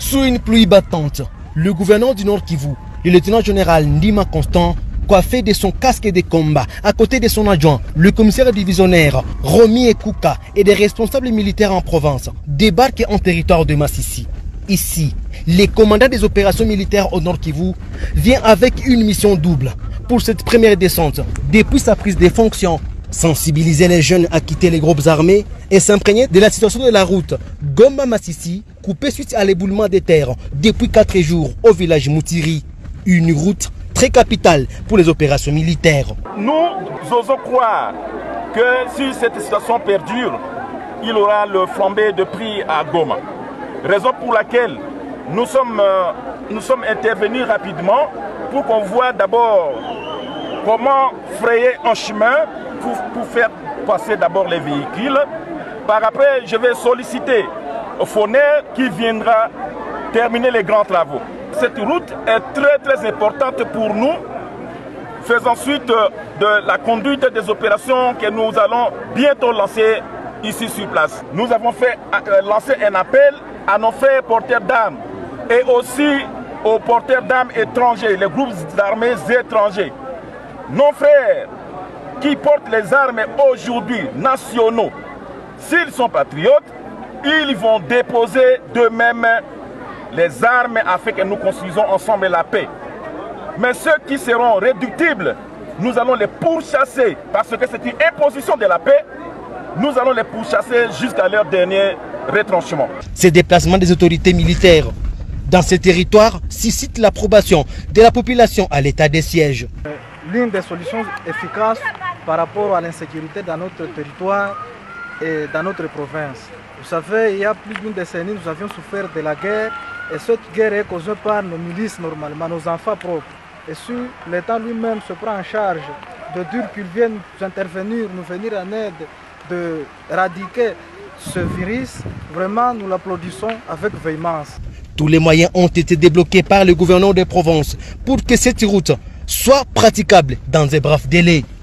Sous une pluie battante, le gouverneur du Nord Kivu, le lieutenant-général Ndima Constant, coiffé de son casque de combat, à côté de son adjoint, le commissaire divisionnaire Romy Ekouka et des responsables militaires en province, débarquent en territoire de Massissi. Ici, les commandants des opérations militaires au Nord Kivu vient avec une mission double pour cette première descente depuis sa prise de fonction. Sensibiliser les jeunes à quitter les groupes armés et s'imprégner de la situation de la route Goma-Massissi, coupée suite à l'éboulement des terres depuis 4 jours au village Moutiri. Une route très capitale pour les opérations militaires. Nous osons croire que si cette situation perdure, il y aura le flambé de prix à Goma. Raison pour laquelle nous sommes intervenus rapidement pour qu'on voit d'abord comment frayer un chemin pour faire passer d'abord les véhicules. Par après, je vais solliciter Foner qui viendra terminer les grands travaux. Cette route est très importante pour nous. Faisons suite de la conduite des opérations que nous allons bientôt lancer ici sur place. Nous avons lancé un appel à nos frères porteurs d'armes et aussi aux porteurs d'armes étrangers, les groupes d'armées étrangers. Nos frères qui portent les armes aujourd'hui nationaux, s'ils sont patriotes, ils vont déposer d'eux-mêmes les armes afin que nous construisons ensemble la paix. Mais ceux qui seront réductibles, nous allons les pourchasser parce que c'est une imposition de la paix. Nous allons les pourchasser jusqu'à leur dernier retranchement. Ces déplacements des autorités militaires dans ces territoires suscitent l'approbation de la population à l'état des sièges. L'une des solutions efficaces par rapport à l'insécurité dans notre territoire et dans notre province. Vous savez, il y a plus d'une décennie, nous avions souffert de la guerre et cette guerre est causée par nos milices normalement, nos enfants propres. Et si l'État lui-même se prend en charge de dire qu'il vient nous intervenir, nous venir en aide, de éradiquer ce virus, vraiment nous l'applaudissons avec véhémence. Tous les moyens ont été débloqués par le gouverneur des provinces pour que cette route soit praticable dans un bref délai.